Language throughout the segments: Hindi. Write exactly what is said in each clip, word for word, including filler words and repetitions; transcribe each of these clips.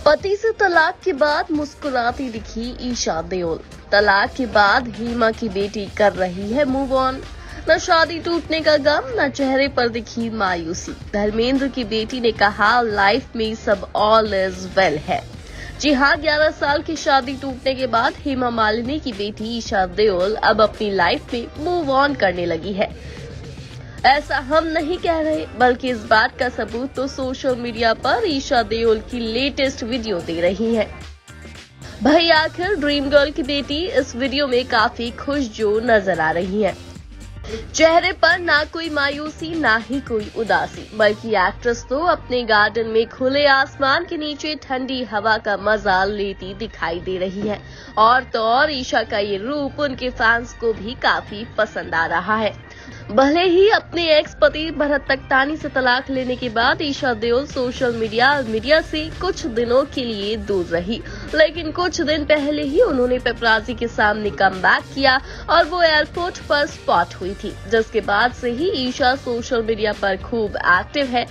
पति से तलाक के बाद मुस्कुराती दिखी ईशा देओल। तलाक के बाद हेमा की बेटी कर रही है मूव ऑन। न शादी टूटने का गम, न चेहरे पर दिखी मायूसी। धर्मेंद्र की बेटी ने कहा, लाइफ में सब ऑल इज वेल है। जी हाँ, ग्यारह साल की शादी टूटने के बाद हेमा मालिनी की बेटी ईशा देओल अब अपनी लाइफ में मूव ऑन करने लगी है। ऐसा हम नहीं कह रहे, बल्कि इस बात का सबूत तो सोशल मीडिया पर ईशा देओल की लेटेस्ट वीडियो दे रही है। भाई आखिर ड्रीम गर्ल की बेटी इस वीडियो में काफी खुश जो नजर आ रही है। चेहरे पर ना कोई मायूसी, ना ही कोई उदासी, बल्कि एक्ट्रेस तो अपने गार्डन में खुले आसमान के नीचे ठंडी हवा का मजा लेती दिखाई दे रही है। और तो और ईशा का ये रूप उनके फैंस को भी काफी पसंद आ रहा है। भले ही अपने एक्स पति भरत तख्तानी से तलाक लेने के बाद Esha Deol social media media से कुछ दिनों के लिए दूर रही, लेकिन कुछ दिन पहले ही उन्होंने पेपराजी के सामने कमबैक किया और वो एयरपोर्ट पर स्पॉट हुई थी, जिसके बाद से ही ईशा सोशल मीडिया पर खूब एक्टिव है।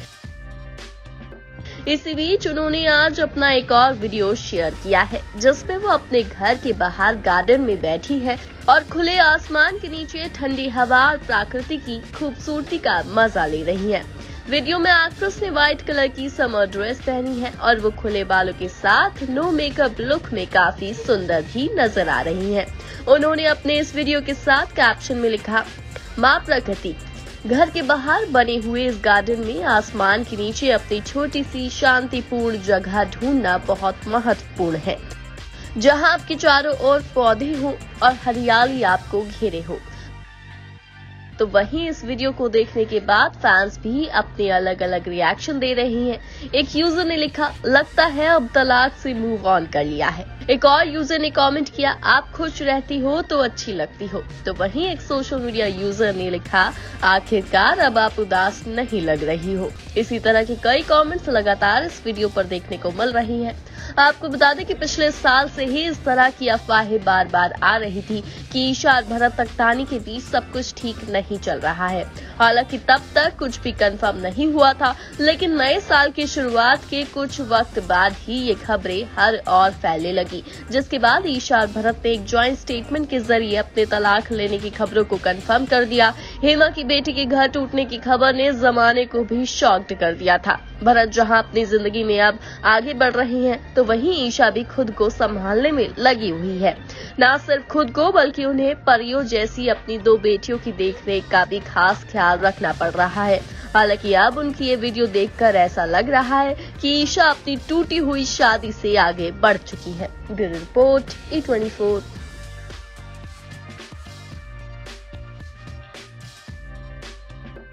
इसी बीच उन्होंने आज अपना एक और वीडियो शेयर किया है, जिसमें वो अपने घर के बाहर गार्डन में बैठी है और खुले आसमान के नीचे ठंडी हवा और प्रकृति की खूबसूरती का मजा ले रही है। वीडियो में एक्ट्रेस ने व्हाइट कलर की समर ड्रेस पहनी है और वो खुले बालों के साथ नो मेकअप लुक में काफी सुंदर भी नजर आ रही है। उन्होंने अपने इस वीडियो के साथ कैप्शन में लिखा, माँ प्रकृति, घर के बाहर बने हुए इस गार्डन में आसमान के नीचे अपनी छोटी सी शांतिपूर्ण जगह ढूंढना बहुत महत्वपूर्ण है, जहां आपके चारों ओर पौधे हो और हरियाली आपको घेरे हो। तो वहीं इस वीडियो को देखने के बाद फैंस भी अपने अलग अलग रिएक्शन दे रहे हैं। एक यूजर ने लिखा, लगता है अब तलाक से मूव ऑन कर लिया है। एक और यूजर ने कमेंट किया, आप खुश रहती हो तो अच्छी लगती हो। तो वहीं एक सोशल मीडिया यूजर ने लिखा, आखिरकार अब आप उदास नहीं लग रही हो। इसी तरह के कई कमेंट्स लगातार इस वीडियो पर देखने को मिल रही हैं। आपको बता दें कि पिछले साल से ही इस तरह की अफवाहें बार बार आ रही थी कि ईशा और भरत तख्तानी के बीच सब कुछ ठीक नहीं चल रहा है। हालांकि तब तक कुछ भी कंफर्म नहीं हुआ था, लेकिन नए साल की शुरुआत के कुछ वक्त बाद ही ये खबरें हर और फैलने लगी, जिसके बाद ईशा और भरत ने एक जॉइंट स्टेटमेंट के जरिए अपने तलाक लेने की खबरों को कंफर्म कर दिया। हेमा की बेटी के घर टूटने की खबर ने जमाने को भी शॉक्ड कर दिया था। भरत जहां अपनी जिंदगी में अब आगे बढ़ रही हैं, तो वहीं ईशा भी खुद को संभालने में लगी हुई है। न सिर्फ खुद को, बल्कि उन्हें परियों जैसी अपनी दो बेटियों की देखरेख का भी खास ख्याल रखना पड़ रहा है। हालांकि अब उनकी ये वीडियो देखकर ऐसा लग रहा है कि ईशा अपनी टूटी हुई शादी से आगे बढ़ चुकी है। Bureau report, E twenty four.